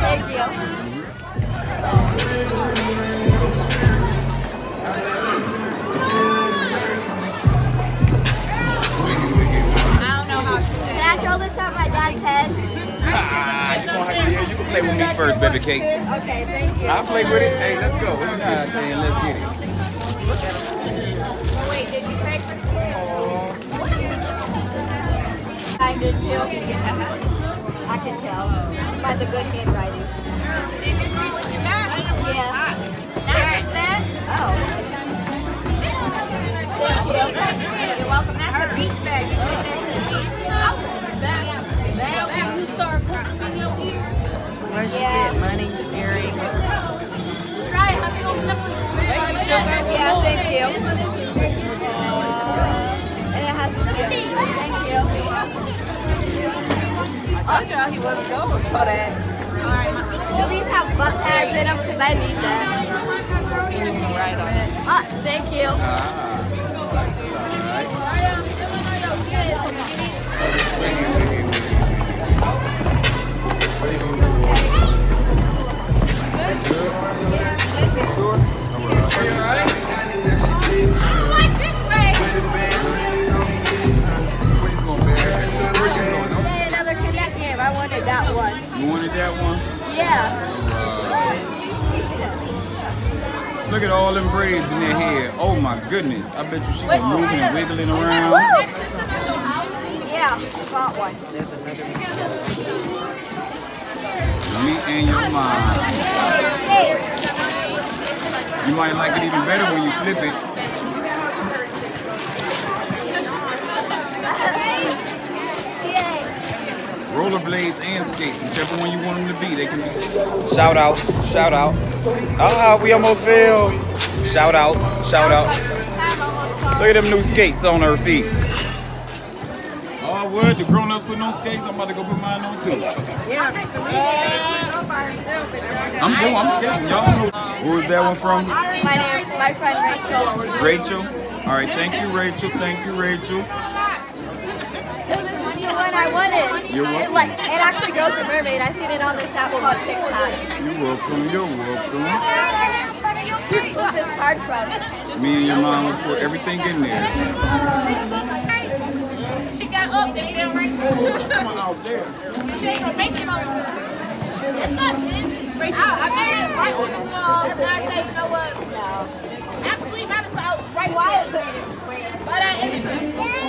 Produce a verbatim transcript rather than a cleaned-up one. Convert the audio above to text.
Thank you. Can I throw this at my dad's head? Ah, you gonna have to, yeah, you can play with me first, baby cakes. Okay, thank you. I'll play with it. Hey, let's go. It's not, man. Let's get it. Wait, did you pay for it? I did too. I can tell by the good handwriting. Did you see what you got? Yeah. That's that? Oh. Thank you. You're welcome. That's a beach bag. You take that to the beach. You start putting me up here. Where'd you Yeah. get money, Gary? Right, I'm going to Yeah, thank you. And it has a sticker. Thank you. I told y'all he wasn't going for that. Do these have butt pads in them? Because I need that. And you can write on it. Ah, thank you. Ah. Wait, wait, wait, wait. Sure? Alright. Hey, another Connect game. I wanted that one. You wanted that one? Yeah. Look at all them braids in their hair. Oh my goodness. I bet you she was moving and wiggling around. Yeah, I bought one. Me and your mom. You might like it even better when you flip it. Rollerblades and skates, whichever one you want them to be, they can be. Shout out, shout out. Ah, we almost fell. Shout out, shout out. Look at them new skates on her feet. Oh, what? The grown-ups putting on skates? I'm about to go put mine on too. Yeah. I'm going, I'm skating. Y'all know. Who is that one from? My name, my friend Rachel. Rachel. All right, thank you, Rachel. Thank you, Rachel. This is the one I wanted. You're welcome. It, like, it actually goes to Mermaid. I seen it on this app called TikTok. You're welcome. You're welcome. Who's this card from? Me and your mom will put everything in there. She got up there, there right there. She ain't gonna make it on her. Rachel, I made it right on the wall. I say, you know what? No. Actually, not about right there. But I